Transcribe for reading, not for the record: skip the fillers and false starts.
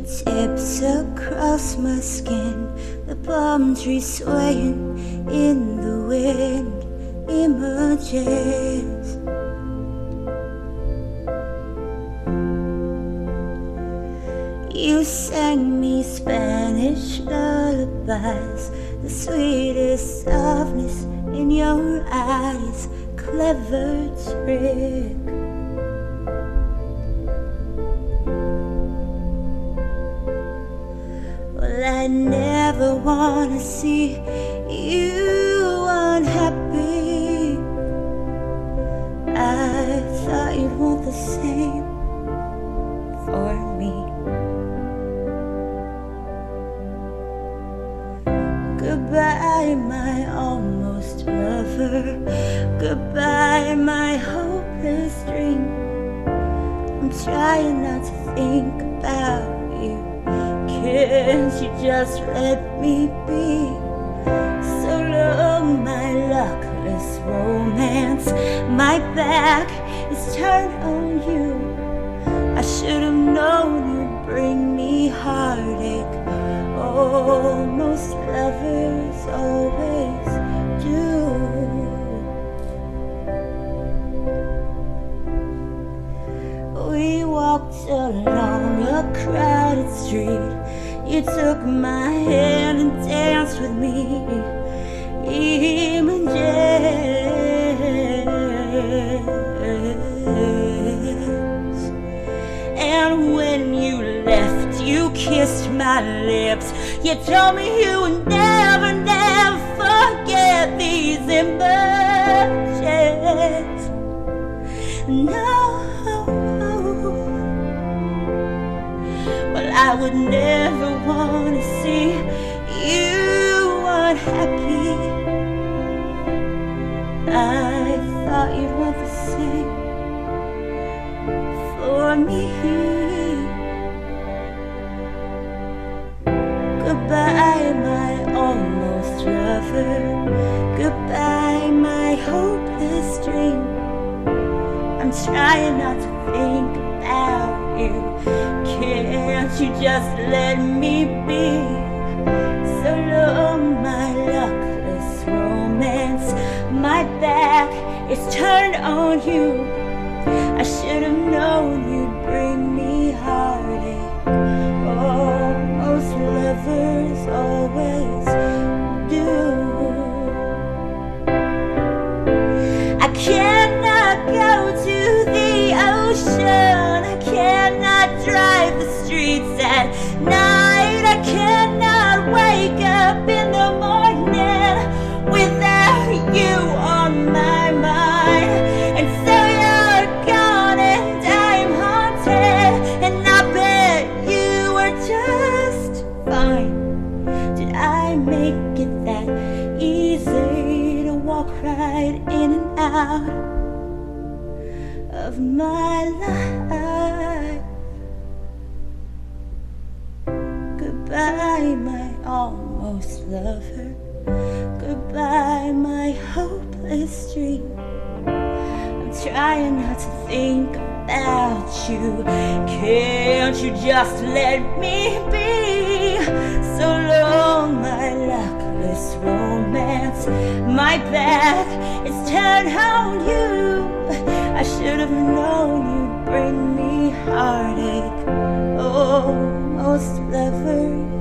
tips across my skin, the palm trees swaying in the wind, images. You sang me Spanish lullabies, the sweetest softness in your eyes, clever trick. Well, I never wanna see you unhappy. I thought you'd want the same for me. Goodbye, my almost lover. Goodbye, my hopeless dream. I'm trying not to think about you. Can't you just let me be? So long, my luckless romance. My back is turned on you. I should have known you'd bring me heartache. Oh, most lovers always do. We walked along a crowded street. You took my hand and danced with me. Images. And when you left, you kissed my lips. You told me you would never, never forget these images. No. Well, I would never want to see you unhappy. I thought you'd want the same for me. Goodbye, my almost lover. Goodbye, my hopeless dream. I'm trying not to think about you. Can't you just let me be? So long, my luckless romance. My back is turned on you. I should have known you'd bring me heartache. Oh, most lovers always do. I cannot go to the ocean. I cannot drive the streets at night. I cannot wake up in the morning without you on my mind. And so you're gone and I'm haunted, and I bet you were just fine. Did I make it that easy to walk right in and out of my life? Goodbye, my almost lover. Goodbye, my hopeless dream. I'm trying not to think about you. Can't you just let me be? So long, my luckless romance. My back is turned on you. I should have known you'd bring me heartache. Oh, most lovers